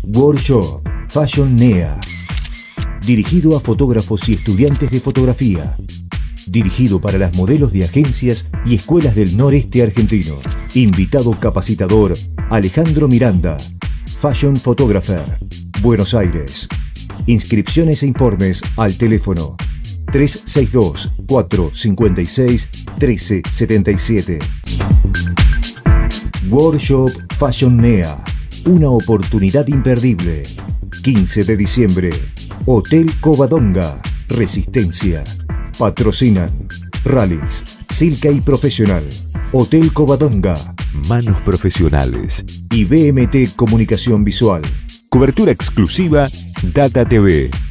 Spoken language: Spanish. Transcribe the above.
Workshop Fashion NEA. Dirigido a fotógrafos y estudiantes de fotografía. Dirigido para las modelos de agencias y escuelas del noreste argentino. Invitado capacitador Alejandro Miranda, Fashion Photographer, Buenos Aires. Inscripciones e informes al teléfono 362-456-1377. Workshop Fashion NEA. Una oportunidad imperdible. 15 de diciembre. Hotel Covadonga. Resistencia. Patrocinan Rallys, Silca y Profesional, Hotel Covadonga, Manos Profesionales y BMT Comunicación Visual. Cobertura exclusiva Data TV.